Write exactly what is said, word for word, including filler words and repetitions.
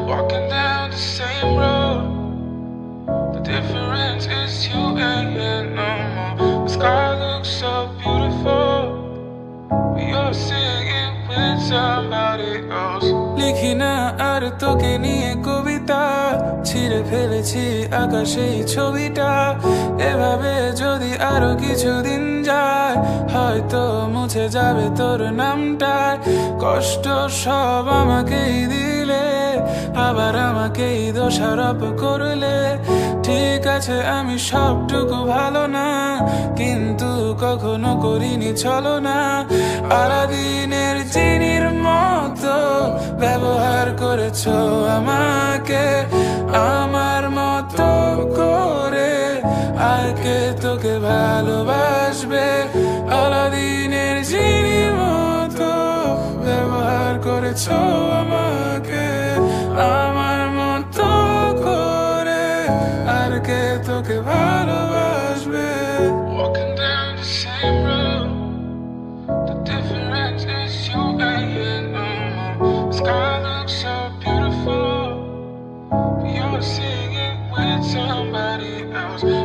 walking down the same road. The difference is you ain't here no more. The sky looks so beautiful, but you're singing with somebody else. Likhi na ar toke niye kobita, ছিঁড়ে ফেলেছি আকাশেই ছবিটা। এভাবে যদি আরো কিছুদিন যায়, হয়তো মুছে যাবে তোর নামটায়। কষ্ট সব আমাকেই দিলে, আবার আমাকেই দোষারোপ করলে। ঠিক আছে আমি সবটুকু ভালো না, কিন্তু কখনো করিনি চলো না। আলাদিনের জিনির মতো ব্যবহার করেছো আমাকে, আমার মতো করে আর কে তোকে ভালোবাসবে। আলাদিনের জিনির মতো ব্যবহার করেছো আমাকে, আমার মতো করে আর কে তোকে ভালোবাসবে। Walking down the same road, the difference is you ain't here no more. Sky looks so beautiful, but you're singing with somebody else.